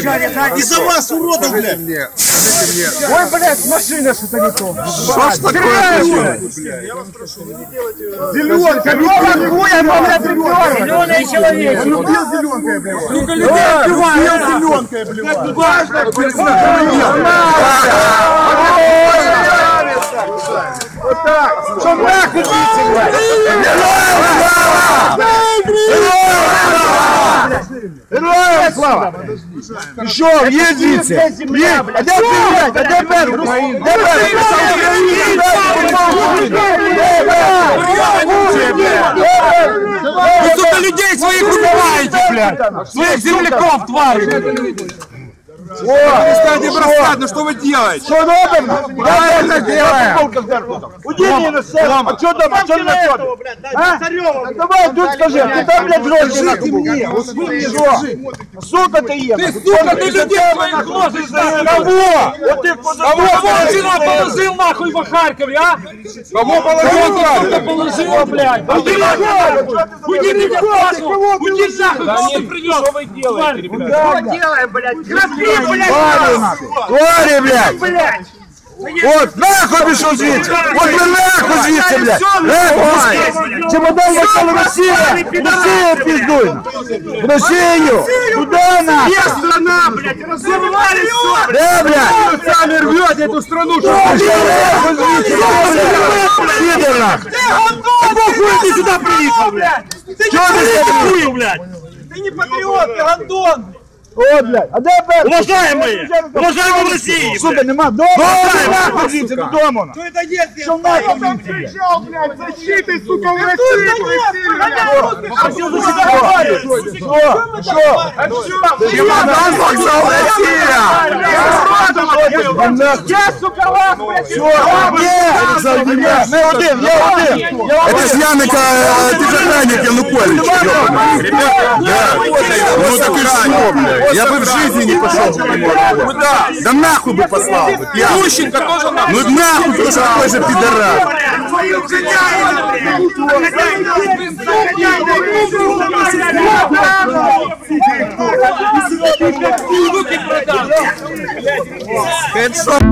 Из-за вас, уродов, блядь! Ой, блядь, машина что-то не то. Что ж такое? Я вас прошу, не делайте... Зеленка, зеленый человек. Он убил зеленкой, блядь. Сколько людей убивает зеленкой, блядь. Вот так. Что нахуй биться, блядь? Героям слава! Пішов, є звідси! Є! А де привет? А де Беркут? Де Беркут? Вы, сука, людей своих убиваете, блядь! Своих земляков, твари! Перестаньте бросать, ну что вы делаете? Что робим? Давай это делаем! Удиви на сцену! А что там? А что на что? Давай тут скажи, ты там, блядь, дрожишь нахуй мне! Что? Сука ты ешь! Ты, сука, ты людей своих ложишь нахуй! Кого? Вот ты Кого вчера положил нахуй в Харькове, а? Кого положил? Сука, положил, блядь! Уйди нахуй! Уйди нахуй! Уйди нахуй! Да не придешь! Что вы делаете, ребята? Что делаем, блядь? Твари, блядь! Вот, нахуй пішов звідси! Вот ви нахуй звідси, блядь! Нахуй! Чемодан вокзал Росія! Росія пиздуй! В Росію! Куда нахуй? Где страна, блядь? Разорвали все! Да, блядь! Вы сами рвете эту страну, что Пидор нахуй! похуй ты сюда приехал, блядь! Ты Чё ты блядь! Ты не патриот, ты гандон! О, блядь! А де Беркут? Уважаемые! Уважаемые в России! Сука, нема! Дома! Нахуй звідси, додому! Что это есть? Що нахуй звідси, блядь? блядь, защиты, сука, в России! Чемодан вокзал Россия! Я, сука, вас, блядь! Не один, я один! Это ж Яника, ты же охранник Янукович. Ну так и что, блядь? Я бы в жизни не пошел. Куда? Да нахуй бы послал. Ющенко тоже нахуй! Ну нахуй, потому что такой же пидорас. Руки продам!